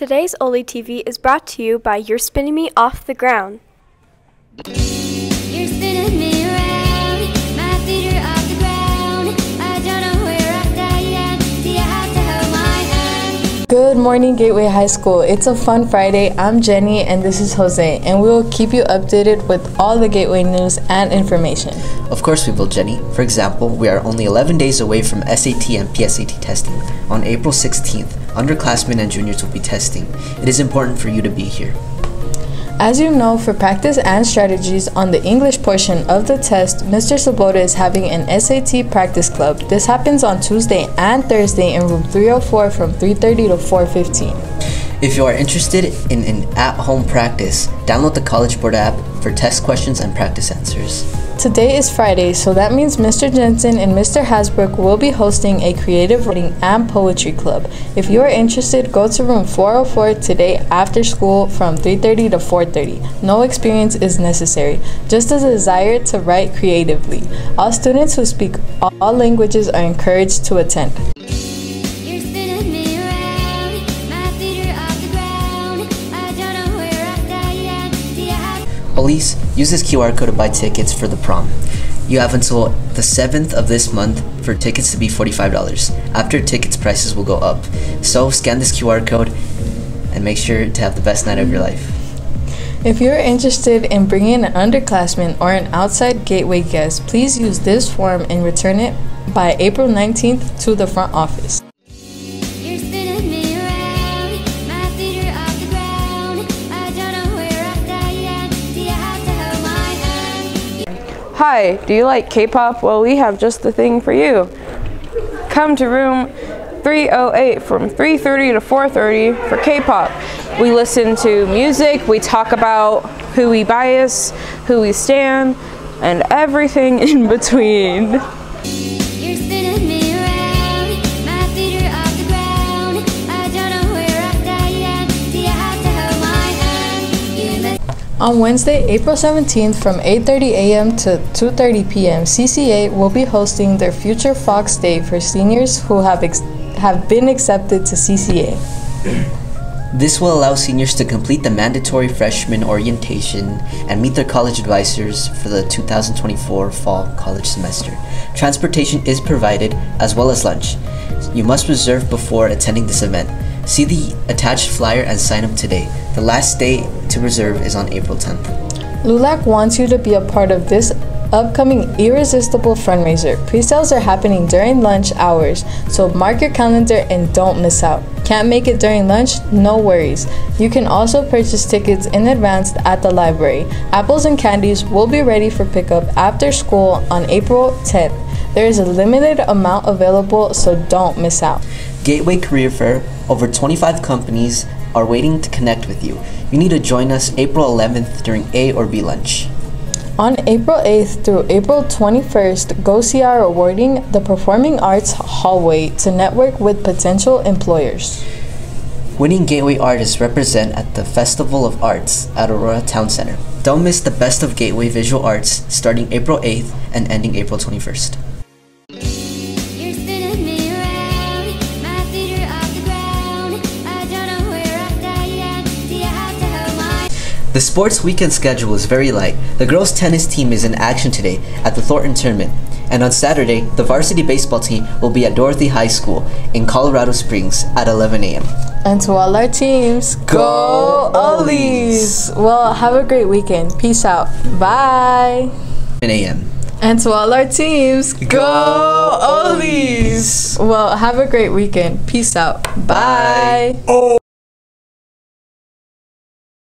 Today's Oly TV is brought to you by You're Spinning Me Off the Ground. You're spinning me around, my feet are off the ground. I don't know where I stand, do you have to hold my hand? Good morning, Gateway High School. It's a fun Friday. I'm Jenny and this is Jose, and we will keep you updated with all the Gateway news and information. Of course we will, Jenny. For example, we are only 11 days away from SAT and PSAT testing. On April 16th, underclassmen and juniors will be testing. It is important for you to be here. As you know, for practice and strategies on the English portion of the test, Mr. Sabota is having an SAT practice club. This happens on Tuesday and Thursday in room 304 from 3:30 to 4:15. If you are interested in an at-home practice, download the College Board app for test questions and practice answers. Today is Friday, so that means Mr. Jensen and Mr. Hasbrook will be hosting a creative writing and poetry club. If you are interested, go to room 404 today after school from 3:30 to 4:30. No experience is necessary, just a desire to write creatively. All students who speak all languages are encouraged to attend. You're spinning me around, my feet are off the ground. I don't know where I stand, do you have Police, use this QR code to buy tickets for the prom. You have until the 7th of this month for tickets to be $45. After tickets, prices will go up. So scan this QR code and make sure to have the best night of your life. If you're interested in bringing an underclassman or an outside Gateway guest, please use this form and return it by April 19th to the front office. You're spinning me around, my feet are off the ground. I don't know where I stand, do you have to hold my hand? Hi, do you like K-pop? Well, we have just the thing for you. Come to room 308 from 3:30 to 4:30 for K-pop. We listen to music, we talk about who we bias, who we stan, and everything in between. You're spinning me around, my feet are off the ground. I don't know where I stand, do you have to hold my hand? On Wednesday, April 17th from 8:30 a.m. to 2:30 p.m., CCA will be hosting their Future Fox Day for seniors who have been accepted to CCA. This will allow seniors to complete the mandatory freshman orientation and meet their college advisors for the 2024 fall college semester. Transportation is provided as well as lunch. You must reserve before attending this event. See the attached flyer and sign up today. The last day to reserve is on April 10th. LULAC wants you to be a part of this upcoming irresistible fundraiser. Pre-sales are happening during lunch hours, so mark your calendar and don't miss out. Can't make it during lunch? No worries. You can also purchase tickets in advance at the library. Apples and candies will be ready for pickup after school on April 10th. There is a limited amount available, so don't miss out. Gateway Career Fair, over 25 companies are waiting to connect with you. You need to join us April 11th during A or B lunch. On April 8th through April 21st, go see our awarding the Performing Arts Hallway to network with potential employers. Winning Gateway artists represent at the Festival of Arts at Aurora Town Center. Don't miss the Best of Gateway Visual Arts starting April 8th and ending April 21st. You're spinning me around, my feet are off the ground. I don't know where I stand, do you have to hold my The sports weekend schedule is very light. The girls' tennis team is in action today at the Thornton Tournament. And on Saturday, the varsity baseball team will be at Dorothy High School in Colorado Springs at 11 a.m. And to all our teams, go Olys! Well, have a great weekend. Peace out. Bye! 10 a.m. And to all our teams, go Olys! Well, have a great weekend. Peace out. Bye! Oh.